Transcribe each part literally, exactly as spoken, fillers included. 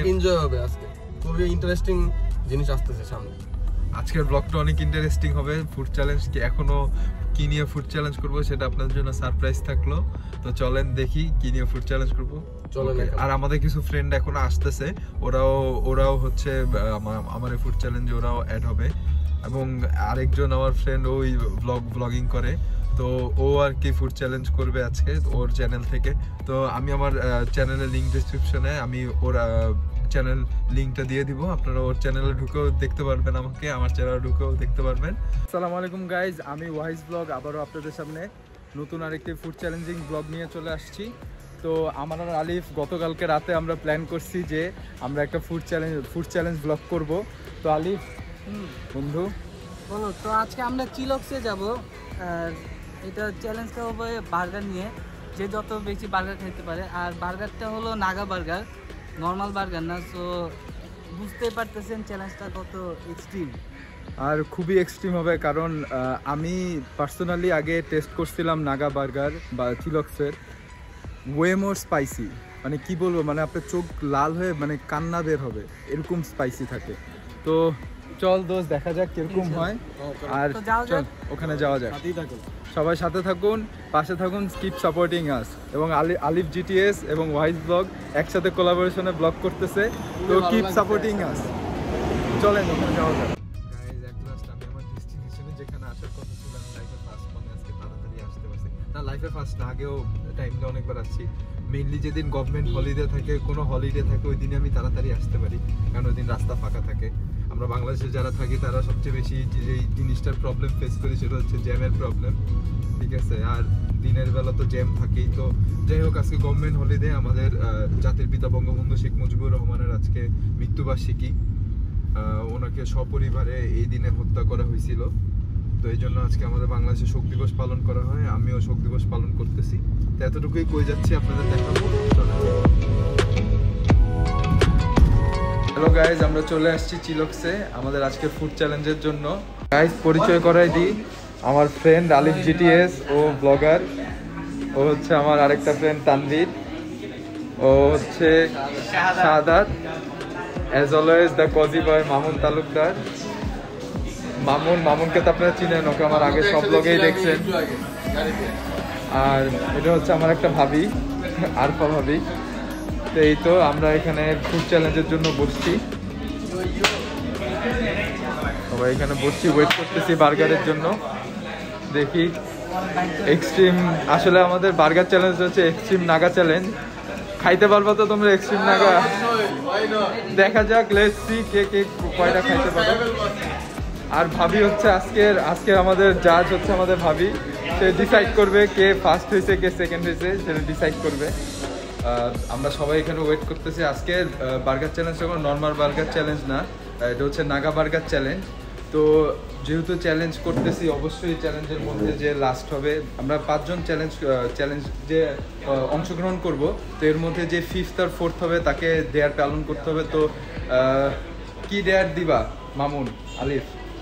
Enjoy হবে আজকে, খুবই ইন্টারেস্টিং জিনিস আসতেছে সামনে। আজকের ব্লগটা অনেক ইন্টারেস্টিং হবে। ফুড চ্যালেঞ্জ কি এখনো কি নিয়ে ফুড চ্যালেঞ্জ করবো সেটা আপনাদের জন্য সারপ্রাইজ থাকলো। তো চলেন দেখি কি নিয়ে ফুড চ্যালেঞ্জ করবো। চলেন। আর আমাদের কিছু ফ্রেন্ড এখনো আসতেছে, ওরাও ওরাও হচ্ছে আমার এই ফুড চ্যালেঞ্জে ওরাও অ্যাড হবে। এবং আরেকজন আমার ফ্রেন্ড ওই ব্লগ ব্লগিং করে, তো ও আর কি ফুড চ্যালেঞ্জ করবে আজকে ওর চ্যানেল থেকে। তো আমি আমার চ্যানেলের লিঙ্ক ডিসক্রিপশনে আমি ওর চ্যানেল লিঙ্কটা দিয়ে দিব, আপনারা ওর চ্যানেলে ঢুকেও দেখতে পারবেন, আমাকে আমার চ্যানেলে ঢুকেও দেখতে পারবেন। আসসালামু আলাইকুম গাইজ, আমি ওয়াইজ ব্লগ আবারও আপনাদের সামনে নতুন আরেকটি ফুড চ্যালেঞ্জিং ব্লগ নিয়ে চলে আসছি। তো আমার আর আলিফ গতকালকে রাতে আমরা প্ল্যান করছি যে আমরা একটা food challenge food challenge blog করব। তো আলিফ বন্ধু বলো, তো আজকে আমরা চিলক্সে যাব। আর এটা চ্যালেঞ্জটা হবে বার্গার নিয়ে, যে যত বেশি বার্গার খেতে পারে। আর বার্গারটা হলো নাগা বার্গার, নর্মাল বার্গার না। সো বুঝতেই পারতেছেন চ্যালেঞ্জটা কত এক্সট্রিম। আর খুবই এক্সট্রিম হবে, কারণ আমি পার্সোনালি আগে টেস্ট করছিলাম নাগা বার্গার বা চিলক্সের, ওয়ে মোর স্পাইসি, মানে কি বলবো, মানে আপনার চোখ লাল হয়ে মানে কান্না বের হবে, এরকম স্পাইসি থাকে। তো চল দোস্ত, দেখা যাক কিরকম হয়। আর চল ওখানে যাওয়া যাক। সবাই সাথে থাকুন, পাশে থাকুন, কিপ সাপোর্টিং আস। এবং আলিফ জিটিএস এবং ওয়াইজ ব্লগ একসাথে কোলাবোরেশনে ব্লগ করতেছে, তো কিপ সাপোর্টিং আস। চলেন ওখানে যাওয়া যাক। লাইফে ফার্স্ট না, আগেও টাইমটা অনেকবার আসছি। মেইনলি যেদিন গভর্নমেন্ট হলিডে থাকে, কোনো হলিডে থাকে, ওই দিনে আমি তাড়াতাড়ি আসতে পারি, কারণ ওই দিন রাস্তা ফাঁকা থাকে। আমরা বাংলাদেশে যারা থাকি তারা সবচেয়ে বেশি যেই জিনিসটার প্রবলেম ফেস করি সেটা হচ্ছে জ্যামের প্রবলেম, ঠিক আছে। আর দিনের বেলা তো জ্যাম থাকেই। তো যাই হোক, আজকে গভর্নমেন্ট হলিডে, আমাদের জাতির পিতা বঙ্গবন্ধু শেখ মুজিবুর রহমানের আজকে মৃত্যুবার্ষিকী। ওনাকে সপরিবারে এই দিনে হত্যা করা হয়েছিল, তো এই জন্য আজকে আমাদের বাংলাদেশে শোক দিবস পালন করা হয়। আমিও শোক দিবস পালন করতেছি। তো এতটুকুই কই যাচ্ছি, আপনাদের দেখাবো। হ্যালো গাইজ, আমরা চলে আসছি চিলক্সে আমাদের আজকে ফুড চ্যালেঞ্জের জন্য। গাইজ পরিচয় করাই দিই, আমার ফ্রেন্ড আলিফ জিটিএস, ও ব্লগার। ও হচ্ছে আমার আরেকটা ফ্রেন্ড তানভীর, ও হচ্ছে Shahadat, as always the cozy boy Mamun Talukdar. Mamun মামুনকে তো আপনারা চিনেন, ওকে আমার আগে সব ব্লগেই দেখছেন। আর এটা হচ্ছে আমার একটা ভাবি, আরফা ভাবি। তো এই তো আমরা এখানে ফুড চ্যালেঞ্জের জন্য বসছি, সবাই এখানে বসছি, ওয়েট করতেছি বার্গারের জন্য। দেখি এক্সট্রিম, আসলে আমাদের বার্গার চ্যালেঞ্জ হচ্ছে এক্সট্রিম নাগা চ্যালেঞ্জ। খাইতে পারবো তো তোমরা এক্সট্রিম নাগা? দেখা যাক, লেটস সি কে কে কয়টা খাইতে পারো। আর ভাবি হচ্ছে আজকের আজকে আমাদের জাজ হচ্ছে আমাদের ভাবি, সে ডিসাইড করবে কে ফার্স্ট হয়েছে কে সেকেন্ড হয়েছে, সেটা ডিসাইড করবে। আমরা সবাই এখানে ওয়েট করতেছি। আজকের বার্গার চ্যালেঞ্জটা কোনো নর্মাল বার্গার চ্যালেঞ্জ না, এটা হচ্ছে নাগা বার্গার চ্যালেঞ্জ। তো যেহেতু চ্যালেঞ্জ করতেছি, অবশ্যই চ্যালেঞ্জের মধ্যে যে লাস্ট হবে, আমরা পাঁচজন চ্যালেঞ্জ চ্যালেঞ্জ যে অংশগ্রহণ করব, তো এর মধ্যে যে ফিফথ আর ফোর্থ হবে তাকে ডেয়ার পালন করতে হবে। তো কি ডেয়ার দিবা মামুন, আলিফ?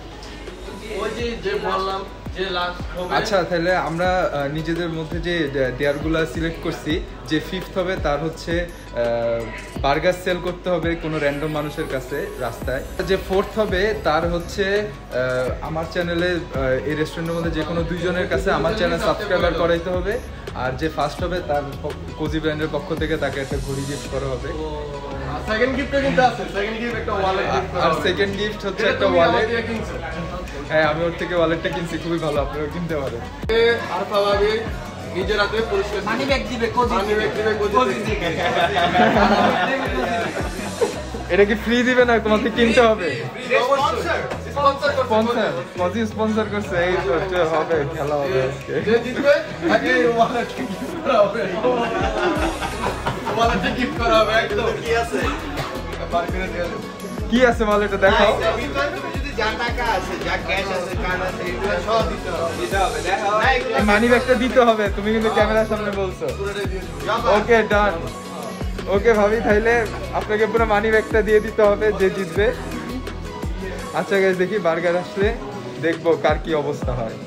আচ্ছা, তাহলে আমরা নিজেদের মধ্যে যে ডেয়ারগুলো সিলেক্ট করছি, যে ফিফথ হবে তার হচ্ছে বার্গার সেল করতে হবে কোনো র্যান্ডম মানুষের কাছে রাস্তায়। যে ফোর্থ হবে তার হচ্ছে আমার চ্যানেলে, এই রেস্টুরেন্টের মধ্যে যে কোনো দুইজনের কাছে আমার চ্যানেল সাবস্ক্রাইবার করাইতে হবে। আর যে ফার্স্ট হবে তার কোজি ব্র্যান্ডের পক্ষ থেকে তাকে একটা ঘড়ি গিফট করা হবে। সেকেন্ড গিফটও কিন্তু আছে, সেকেন্ড গিফট একটা ওয়ালেট গিফট করা হবে। আর সেকেন্ড গিফট হচ্ছে একটা ওয়ালেট। হ্যাঁ, আমি ওর থেকে ওয়ালেটটা কিনছি, খুবই ভালো, আপনারাও কিনতে পারেন। আর পাওয়াবে নিজের হাতে পরিষ্কার মানি ব্যাগ দিবে, কোজি মানি ব্যাগ দিবে, কোজি দিবে। এটা কি ফ্রি দিবে না, তোমাকে কিনতে হবে? Sponsor sponsor sponsor cozy sponsor করছে, এই তো হবে, খেলা হবে আজকে। যে জিতবে তাকে ওয়ালেট গিফট করা হবে, ওয়ালেট গিফট করা হবে। একদম কি আছে বার করে দেওয়া যাবে, কি আছে ওয়ালেটে দেখাও। যা টাকা আছে, যা ক্যাশ আছে, কার্ড আছে, এগুলো সব দিতে হবে, দিতে হবে। দেখাও, মানি ব্যাগটা দিতে হবে, তুমি কিন্তু ক্যামেরার সামনে বলছো। ওকে, ডান। ওকে ভাবি, তাইলে আপনাকে পুরো মানি ব্যাগটা দিয়ে দিতে হবে যে জিতবে। আচ্ছা গাইস, দেখি বার্গার আসলে দেখবো কার কি অবস্থা হয়।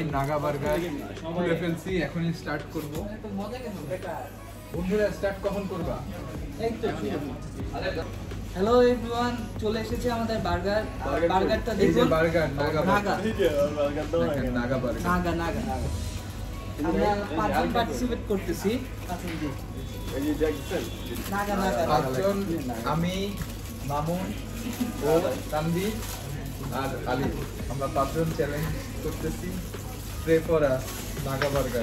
নাগা বার্গার খুলে ফেলছি, এখনই স্টার্ট করব। বন্ধুরা স্টার্ট কখন করবা? হ্যালো এভরিওয়ান, চলে এসেছে আমাদের বার্গার। বার্গারটা দেখুন, বার্গার নাগা নাগা নাগা বার্গার। নাগা নাগা আমরা পাঁচজন পার্টিসিপেট করতেছি। নাগা নাগা পাঁচজন, আমি, মামুন ও তানভীর আর আলী, আমরা পাঁচজন চ্যালেঞ্জ করতেছি pray for a Naga burger.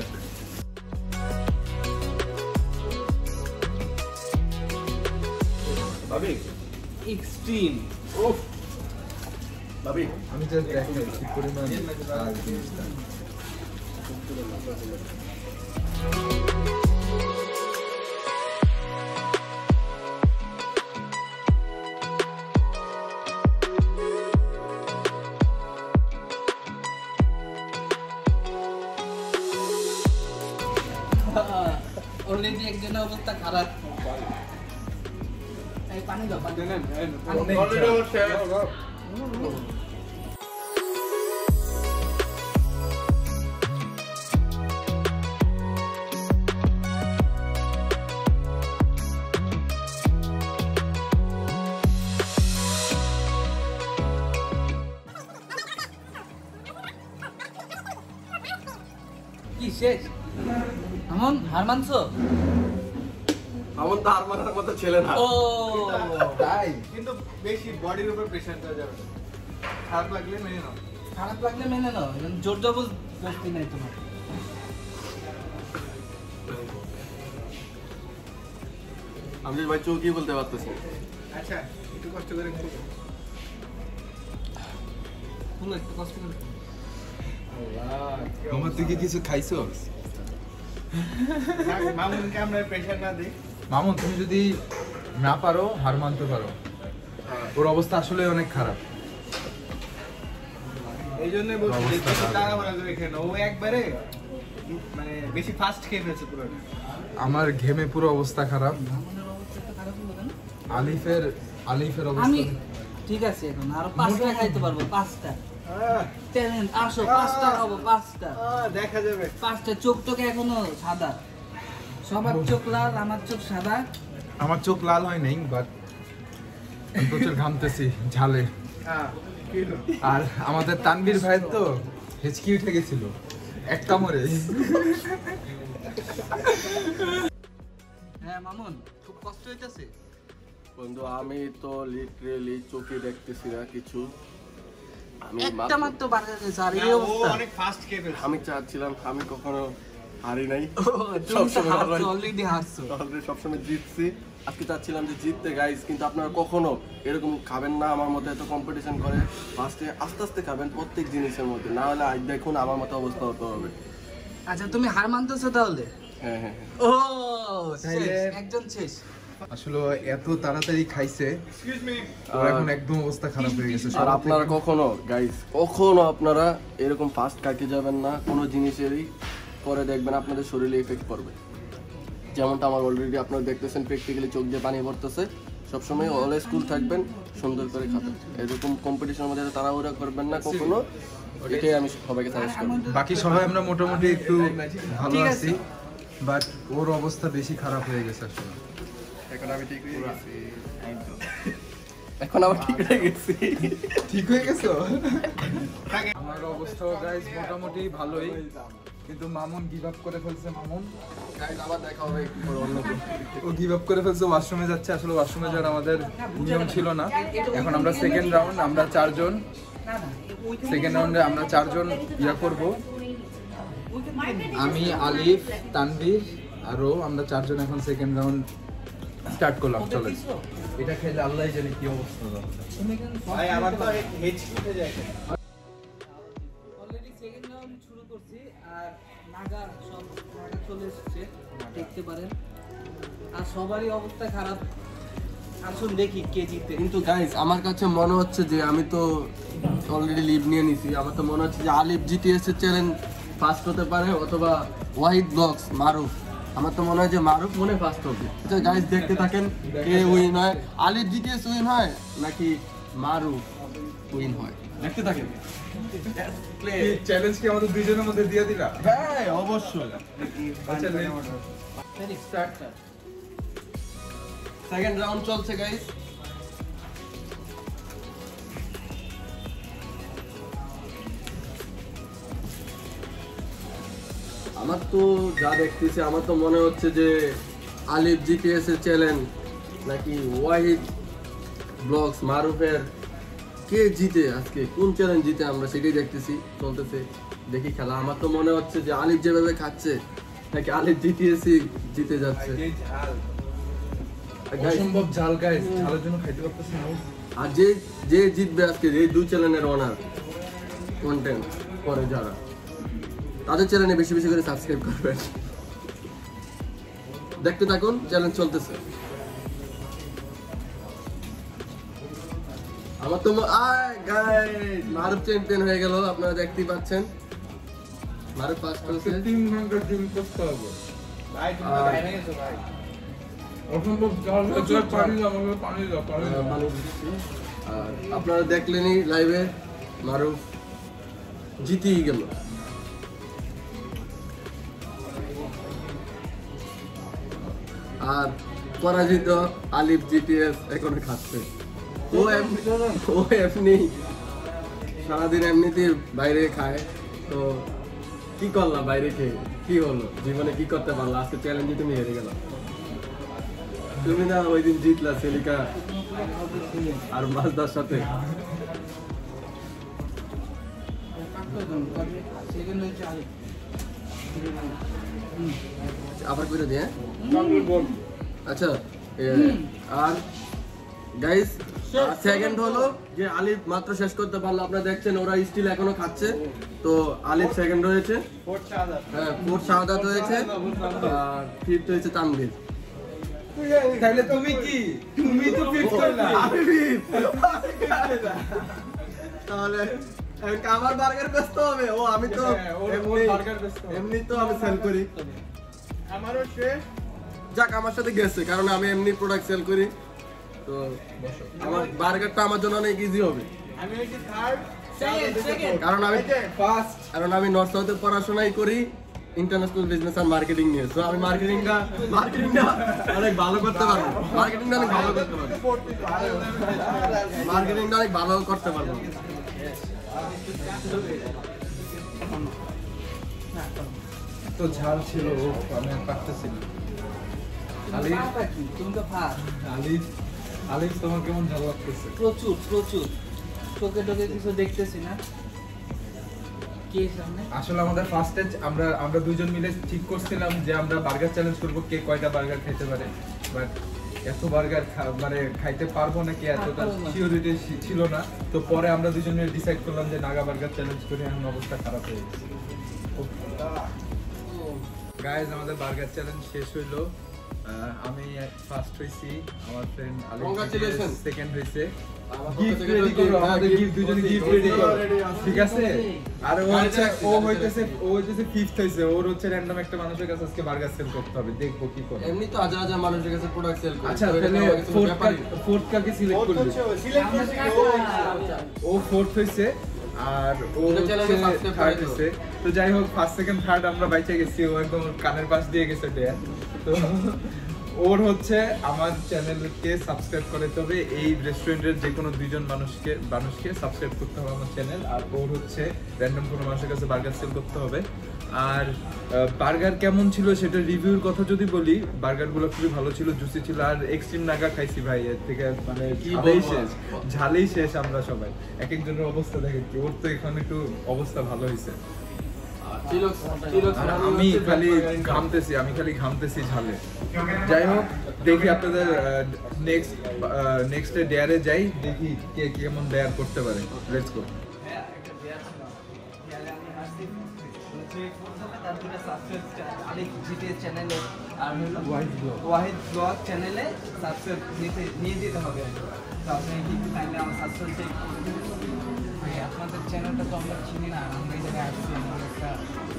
ভাবি এক্সট্রিম। ওফ ভাবি আমি জাস্ট দেখাই কি পরিমাণ আর জিনিসটা। অলরেডি একজনের অবস্থা খারাপ। এই পানি দাও, পানি দেন। অলরেডি ওর শেয়ার কি শেষ? আমন হার মানছো? আমন তো হারমানের মতো ছেলে না। ও তাই কিন্তু বেশি বডির উপর প্রেসার দেওয়া যাবে না। খারাপ লাগলে মেনে নাও। খারাপ লাগলে মেনে নাও, জোর জবরদস্তি নাই তোমার। আমি ভাই চোখ কি বলতে পারতেছি। আচ্ছা একটু কষ্ট করে খুব খুলো, একটু কষ্ট করে। আমার তুই কি কিছু খাইছো? মামুনকে আমরা প্রেসার না দিই। মামুন তুমি যদি না পারো হার মানতে পারো, ওর অবস্থা আসলে অনেক খারাপ। এই জন্য বলছি যে অবস্থা কিছু খারাপ। টাকা ভরা করে খেয়ে নাও। ও একবারে মানে বেশি ফাস্ট খেয়ে ফেলছে পুরো। আমার ঘেমে পুরো অবস্থা খারাপ। আমনের অবস্থা একটু খারাপ হলো কেন? আলিফের আলিফের আমি অবস্থা ঠিক আছে, এখন আরো পাঁচটা খাইতে পারবো। পাঁচটা আহ, ট্যালেন্ট, আসো পাঁচটা খাবো। পাঁচটা আহ, দেখা যাবে। পাঁচটা চোখ টোকে এখনো সাদা। সবার চোখ লাল, আমার চোখ সাদা। আমার চোখ লাল হয় নাই, বাট প্রচুর ঘামতেছি ঝালে। হ্যাঁ কি হলো? আর আমাদের তানভীর ভাইয়ের তো হেঁচকি উঠে গেছিল এক কামড়ে। হ্যাঁ মামুন, খুব কষ্ট হইতেছে। বন্ধু আমি তো লিটারেলি চোখে দেখতেছি না কিছু। আমি একটা মাত্র- মাত্র বার্গার খেয়েছে আর না, এই ও অবস্থা। অনেক ফাস্ট খেয়ে ফেলছে। আমি চাচ্ছিলাম আমি কখনো হারি নাই, তুমি তো সবসময় হারছো, হারাই। অলরেডি হারছো। অলরেডি সবসময় জিতছি। আজকে চাচ্ছিলাম যে জিততে গাইস, কিন্তু আপনারা কখনো এরকম খাবেন না আমার মতো, এত কম্পিটিশন করে ফার্স্টে আস্তে আস্তে খাবেন প্রত্যেক জিনিসের মধ্যে, না হলে আজ দেখুন আমার মতো অবস্থা হতে হবে। আচ্ছা তুমি হার মানতেছো তাহলে? হ্যাঁ হ্যাঁ হ্যাঁ। ও তাইলে- শেষ, একজন শেষ। আসলে এত তাড়াতাড়ি খাইছে, এক্সকিউজ মি ওর এখন একদম অবস্থা খারাপ হয়ে গেছে। আর আপনারা কখনো গাইস কখনো আপনারা এরকম ফাস্ট খাইতে যাবেন না কোনো জিনিসেরই, পরে দেখবেন আপনাদের শরীরে এফেক্ট পড়বে। যেমনটা আমার অলরেডি আপনারা দেখতেছেন প্র্যাকটিক্যালি চোখ দিয়ে পানি পড়তেছে। সবসময় অলওয়েজ কুল থাকবেন, সুন্দর করে খাবেন। এরকম কম্পিটিশনের মধ্যে তাড়াহুড়া করবেন না কখনো, এটাই আমি সবাইকে সাজেস্ট করব। বাকি সবাই আমরা মোটামুটি একটু ভালো ঠিক আছে। আছি, বাট ওর অবস্থা বেশি খারাপ হয়ে গেছে আসলে। এখন আমি ঠিক হয়ে গেছি, এখন আবার ঠিক হয়ে গেছি। ঠিক হয়ে গেছো? আমার অবস্থা গাইস মোটামুটি ভালোই, কিন্তু মামুন গিভ আপ করে ফেলছে। মামুন গাইস আবার দেখা হবে একটু পরে অন্য দিন। ও গিভ আপ করে ফেলছে, ওয়াশরুমে যাচ্ছে। আসলে ওয়াশরুমে যাওয়ার আমাদের নিয়ম ছিল না। এখন আমরা সেকেন্ড রাউন্ড, আমরা চারজন সেকেন্ড রাউন্ডে আমরা চারজন ইয়া করব। আমি, আলিফ, তানভীর আরও আমরা চারজন এখন সেকেন্ড রাউন্ড স্টার্ট করলাম। চলে এটা খেলে আল্লাহ জানে কি অবস্থা হবে। ভাই আমার তো হেঁচকি উঠে যায়। অলরেডি সেকেন্ড রাউন্ড শুরু করছি আর নাগা সব নাগা চলে এসেছে, দেখতে পারেন। আর সবারই অবস্থা খারাপ। আসুন দেখি কে জিতে। কিন্তু গাইস আমার কাছে মনে হচ্ছে যে আমি তো অলরেডি লিভ নিয়ে নিছি, আমার তো মনে হচ্ছে যে আলিফ জিটিএস এর চ্যালেঞ্জ ফার্স্ট হতে পারে, অথবা ওয়াহিদ ব্লগস মারুফ। আমার তো মনে হয় যে মারুফ মনে ফার্স্ট হবে। আচ্ছা গাইস দেখতে থাকেন কে উইন হয়, আলিফ জিটিএস উইন হয় নাকি মারুফ উইন হয়, দেখতে থাকেন। চ্যালেঞ্জ কি আমাদের দুইজনের মধ্যে দিয়ে দিলা? হ্যাঁ অবশ্যই। আচ্ছা স্টার্ট সেকেন্ড রাউন্ড চলছে গাইস। আমার তো যা দেখতেছি আমার তো মনে হচ্ছে যে আলিফ জিটিএস এর চ্যালেঞ্জ নাকি ওয়াহিদ ব্লগস মারুফের কে জিতে আজকে, কোন চ্যালেঞ্জ জিতে আমরা সেটাই দেখতেছি চলতেছে। দেখি খেলা, আমার তো মনে হচ্ছে যে আলিফ যেভাবে খাচ্ছে নাকি আলিফ জিটিএসই জিতে যাচ্ছে। অসম্ভব ঝাল গাইস, ঝালের জন্য খাইতে পারতেছি না। আর যে যে জিতবে আজকে এই দুই চ্যানেলের ওনার কন্টেন্ট করে যারা, তাদের চ্যানেলে বেশি বেশি করে সাবস্ক্রাইব করবেন। দেখতে থাকুন, চ্যালেঞ্জ চলতেছে। আমার তো গাইস মারুফ চ্যাম্পিয়ন হয়ে গেল, আপনারা দেখতেই পাচ্ছেন। মারুফ ফার্স্ট হয়েছে। তিন ঘন্টা জিম করতে হবে ভাই তুমি তো বাইরে গেছো ভাই। অসম্ভব ঝাল, পানি দাও আমাকে, পানি দাও, পানি দাও। পানি দিচ্ছি। আর আপনারা দেখলেনই লাইভে মারুফ জিতেই গেল। আর পরাজিত আলিফ জিটিএস এখনো খাচ্ছে। ও এমনি ও এমনি সারাদিন এমনিতেই বাইরে খায়, তো কি করলাম বাইরে খেয়ে, কি হলো জীবনে, কি করতে পারলা? আজকে চ্যালেঞ্জে তুমি হেরে গেল। তুমি না ওই দিন জিতলা সেলিকা আর মাজদার সাথে। আবার করে দিয়ে আচ্ছা। আর গাইস সেকেন্ড হলো যে আলিফ মাত্র শেষ করতে পারলো, আপনারা দেখছেন ওরা স্টিল এখনো খাচ্ছে। তো আলিফ সেকেন্ড হয়েছে, হ্যাঁ ফোর্থ শাহাদাত হয়েছে, আর ফিফথ হয়েছে তানভীর। তাহলে তুমি কি, তুমি তো ফিক্স করলা। তাহলে আমার বার্গার ব্যস্ত হবে। ও আমি তো এমনি তো আমি সেল করি, আমারও শেষ। যাক আমার সাথে গেছে, কারণ আমি এমনি প্রোডাক্ট সেল করি। তো আমার বার্গারটা আমার জন্য অনেক ইজি হবে, আমি হইছি থার্ড, কারণ আমি ফার্স্ট। কারণ আমি নর্থ সাউথে পড়াশোনাই করি ইন্টারন্যাশনাল বিজনেস আর মার্কেটিং নিয়ে। তো আমি মার্কেটিংটা মার্কেটিংটা অনেক ভালো করতে পারবো, মার্কেটিংটা অনেক ভালো করতে পারবো, মার্কেটিংটা অনেক ভালো করতে পারবো। তো ঝাল ছিল, আমি আর পারতেছি না। আলিফ, তুমি তো ফার্স্ট। আলিফ, আলিফ তোমার কেমন ঝাল লাগতেছে? প্রচুর প্রচুর চোখে টোকে কিছু দেখতেছি না। কে সামনে? আসলে আমাদের ফার্স্টে আমরা আমরা দুইজন মিলে ঠিক করছিলাম যে আমরা বার্গার চ্যালেঞ্জ করব, কে কয়টা বার্গার খেতে পারে। বাট এত বার্গার মানে খাইতে পারবো নাকি এতটা সিওরিটি ছিল না। তো পরে আমরা দুজন মিলে ডিসাইড করলাম যে নাগা বার্গার চ্যালেঞ্জ করে, এখন অবস্থা খারাপ হয়ে গেছে। গাইজ আমাদের বার্গার চ্যালেঞ্জ শেষ হইলো। আমি ফার্স্ট হইছি, আমার ফ্রেন্ড আলিফ সেকেন্ড হইছে। গিফট রেডি করো, আমাদের গিফট দুজনে গিফট রেডি করো, ঠিক আছে? আর ও হচ্ছে ও হইতেছে ও হইতেছে ফিফথ হইছে। ওর হচ্ছে র‍্যান্ডম একটা মানুষের কাছে আজকে বার্গার সেল করতে হবে, দেখবো কি করে। এমনি তো হাজার হাজার মানুষের কাছে প্রোডাক্ট সেল করে। আচ্ছা তাহলে ফোর্থ ফোর্থ কাকে সিলেক্ট করবে? সিলেক্ট করছি ও ফোর্থ হইছে আর ও হচ্ছে থার্ড হইছে। তো যাই হোক, ফার্স্ট সেকেন্ড থার্ড আমরা বাইচে গেছি, ও একদম কানের পাশ দিয়ে গেছে দেয়া। তো ওর হচ্ছে আমার চ্যানেলকে সাবস্ক্রাইব করতে হবে, এই রেস্টুরেন্টের যে কোনো দুইজন মানুষকে মানুষকে সাবস্ক্রাইব করতে হবে আমার চ্যানেল। আর ওর হচ্ছে র্যান্ডম কোনো মানুষের কাছে বার্গার সেল করতে হবে। আর বার্গার কেমন ছিল সেটা রিভিউর কথা যদি বলি, বার্গারগুলো খুবই ভালো ছিল, জুসি ছিল। আর এক্সট্রিম নাগা খাইছি ভাই, এর থেকে মানে ঝালেই শেষ, ঝালেই শেষ। আমরা সবাই এক একজনের অবস্থা দেখেছি, ওর তো এখন একটু অবস্থা ভালো হয়েছে। আমি খালি ঘামতেছি, আমি খালি ঘামতেছি ঝালে। যাই হোক, দেখি আপনাদের নেক্সট নেক্সট ডেয়ারে যাই, দেখি কে কেমন ডেয়ার করতে পারে। Let's go. আলিফ জিটিএস চ্যানেলে আর ওয়াহিদ ব্লগ চ্যানেলে সাবস্ক্রাইব নিতে নিয়ে দিতে হবে। তো আপনি কিন্তু চাইলে আমার সাবস্ক্রাইব আপনাদের চ্যানেলটা তো আমরা চিনি না, আমরা এই জায়গায় আসছি, আমার একটা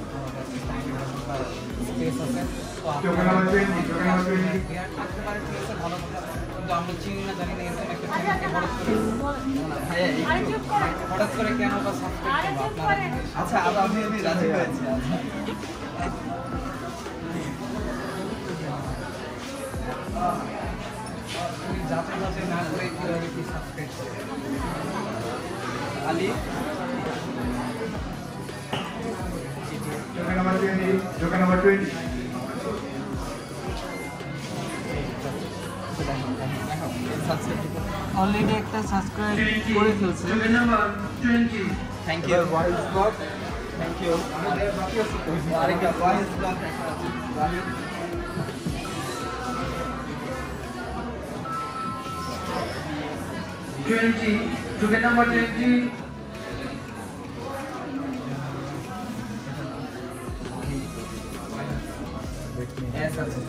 স্পেস আছে। তো আপনারা থাকতে পারে, ঠিক আছে, ভালো কথা, কিন্তু আমরা চিনি না, জানি না এরকম একটা হঠাৎ করে কেন বা সাবস্ক্রাইব করবো আপনারা? আচ্ছা আবার আমি আমি রাজি হয়েছি যাচাই বাছাই না করে কিভাবে কি সাবস্ক্রাইব করবে? Ali Joker number twenty. Already একটা সাবস্ক্রাইব করে ফেলছে। Thank you. Voice block. Thank you. আরেকটা voice block একটা আছে। twenty, Joker number twenty. Yes, আছে।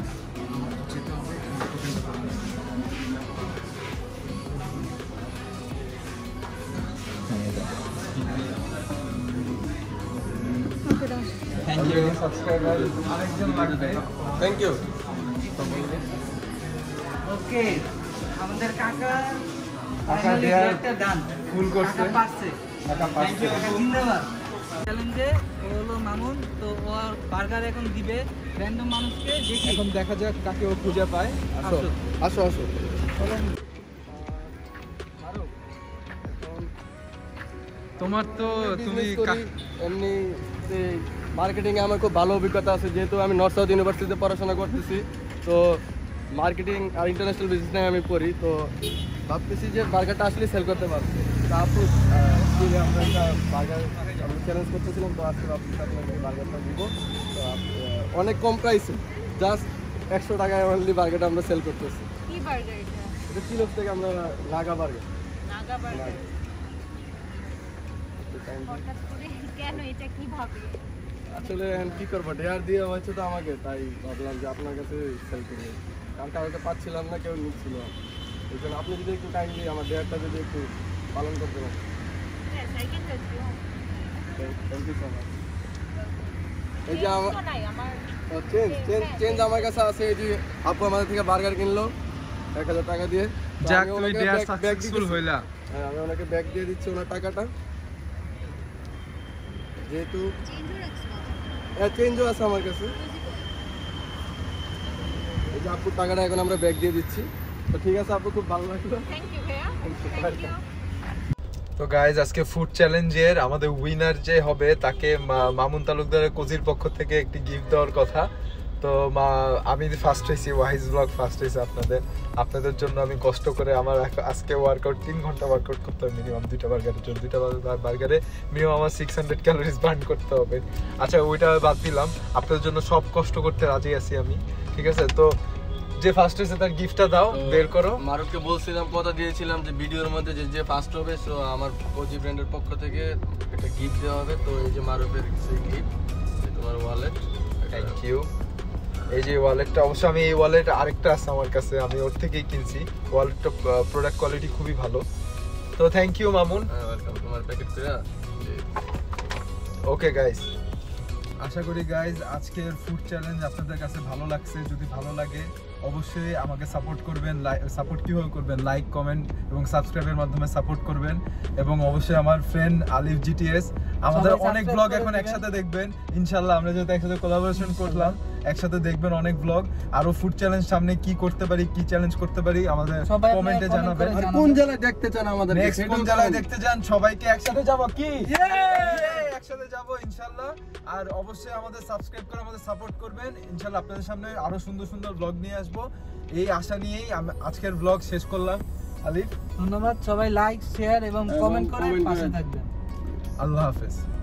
Thank you. Subscriber আরেকজন লাগবে। Thank you. ওকে, আমাদের কাকা কাকা finally দেয়ার একটা ডান ফুল করছে। কাকা পারছে। কাকা পারছে। কাকা জিন্দাবাদ। চ্যালেঞ্জে ও হলো মামুন, তো ও বার্গার এখন দিবে র্যান্ডম মানুষকে। দেখি এখন দেখা যাক কাকে ও খুঁজে পায়। আসো আসো আসো। তোমার তো তুমি Business করি, এমনি মার্কেটিং এ আমার খুব ভালো অভিজ্ঞতা আছে, যেহেতু আমি নর্থ সাউথ ইউনিভার্সিটিতে পড়াশোনা করতেছি। তো মার্কেটিং আর ইন্টারন্যাশনাল বিজনেস নিয়ে আমি পড়ি। তো ভাবতেছি যে বার্গারটা আসলে সেল করতে পারবো। তো আপু স্কুলে আমরা একটা বার্গার আমরা চ্যালেঞ্জ করতেছিলাম, তো আজকে ভাবতেছি আপনাকে বার্গারটা দিব। তো আপ- আহ, অনেক কম প্রাইসে, জাস্ট একশো টাকায় অনলি বার্গারটা আমরা সেল করতেছি। কি বার্গার এটা? এটা চিলস থেকে আমরা নাগা বার্গার। নাগা বার্গার। হঠাৎ করে কেন এটা কিভাবে? আসলে এখন কি করবো, ডেয়ার দিয়ে হয়েছে তো আমাকে, তাই ভাবলাম যে আপনার কাছে সেল করবো, কারণ কারোকে পাচ্ছিলাম না, কেউ নিচ্ছিল না। এই জন্য আপনি যদি একটু কাইন্ডলি আমার ডেয়ারটা যদি একটু পালন করতে পারেন। Yes, I can touch you. Thank you so much. এই যে আমার তো নাই আমার চেঞ্জ চেঞ্জ চেঞ্জ আমার কাছে আছে। এই যে আপু আমাদের থেকে বার্গার কিনলো এক হাজার টাকা দিয়ে। তো যাক আমি তুমি ওনাকে ডিয়ার back- back সাকসেসফুল দিতেছি। হইলা। হ্যাঁ, আমি ওনাকে ব্যাগ দিয়ে দিচ্ছি ওনার টাকাটা, যেহেতু চেঞ্জও রাখছো। চেঞ্জও আছে আমার কাছে। এই যে আপুর টাকাটা এখন আমরা ব্যাগ দিয়ে দিচ্ছি। তো ঠিক আছে আপু, খুব ভালো লাগলো। থ্যাংক ইউ ভাইয়া। Thank you. তো গাইজ আজকে ফুড চ্যালেঞ্জের আমাদের উইনার যে হবে তাকে মা- মামুন তালুকদারের কোজির পক্ষ থেকে একটি গিফট দেওয়ার কথা। তো মা আমি ফার্স্ট হয়েছি, ওয়াহিজ ব্লগ ফার্স্ট হয়েছে আপনাদের আপনাদের জন্য আমি কষ্ট করে আমার এক- আজকে ওয়ার্কআউট তিন ঘন্টা ওয়ার্কআউট করতে হবে মিনিমাম দুইটা বার্গারের জন্য। দুইটা বার্গারে মিনিমাম আমার সিক্স হান্ড্রেড ক্যালোরিজ বার্ন করতে হবে। আচ্ছা ওইটা বাদ দিলাম, আপনাদের জন্য সব কষ্ট করতে রাজি আছি আমি, ঠিক আছে? তো যে ফার্স্ট হয়েছে তার গিফটটা দাও, বের করো। মারুফকে বলছিলাম, কথা দিয়েছিলাম যে ভিডিওর মধ্যে যে যে ফার্স্ট হবে, সো আমার কোজি ব্র্যান্ডের পক্ষ থেকে একটা গিফট দেওয়া হবে। তো এই যে মারুফের সেই গিফট, তোমার ওয়ালেট। Thank you. এই যে ওয়ালেটটা, অবশ্য আমি এই ওয়ালেট আরেকটা আছে আমার কাছে, আমি ওর থেকেই কিনছি। ওয়ালেটটা প্রোডাক্ট কোয়ালিটি খুবই ভালো। তো থ্যাংক ইউ মামুন। হ্যাঁ, ওয়েলকাম। তোমার প্যাকেট করে ওকে গাইস, আশা করি গাইজ আজকের ফুড চ্যালেঞ্জ আপনাদের কাছে ভালো লাগছে। যদি ভালো লাগে অবশ্যই আমাকে সাপোর্ট করবেন। সাপোর্ট কীভাবে করবেন? লাইক, কমেন্ট এবং সাবস্ক্রাইবের মাধ্যমে সাপোর্ট করবেন। এবং অবশ্যই আমার ফ্রেন্ড আলিফ জিটিএস, আমাদের সবাই অনেক subscribe ব্লগ করে এখন দিবেন। একসাথে দেখবেন ইনশাল্লাহ। আমরা যেহেতু একসাথে কোলাবোরেশন করলাম, একসাথে দেখবেন অনেক ব্লগ। আরো ফুড চ্যালেঞ্জ সামনে কি করতে পারি, কি চ্যালেঞ্জ করতে পারি আমাদের সবাই আপনারা কমেন্টে comment জানাবেন। করে আর কোন জেলায় দেখতে চান আমাদের? নেক্সট কোন জেলায় দেখতে চান? সবাইকে একসাথে যাব কি? একসাথে যাব ইনশাআল্লাহ। আর অবশ্যই আমাদের সাবস্ক্রাইব করে আমাদের সাপোর্ট করবেন। ইনশাআল্লাহ আপনাদের সামনে আরো সুন্দর সুন্দর ব্লগ নিয়ে আসবো, এই আশা নিয়েই আমি আজকের ব্লগ শেষ করলাম। আলিফ, ধন্যবাদ। সবাই লাইক, শেয়ার এবং এবং কমেন্ট করে comment পাশে করেন। থাকবেন। আল্লাহ হাফেজ।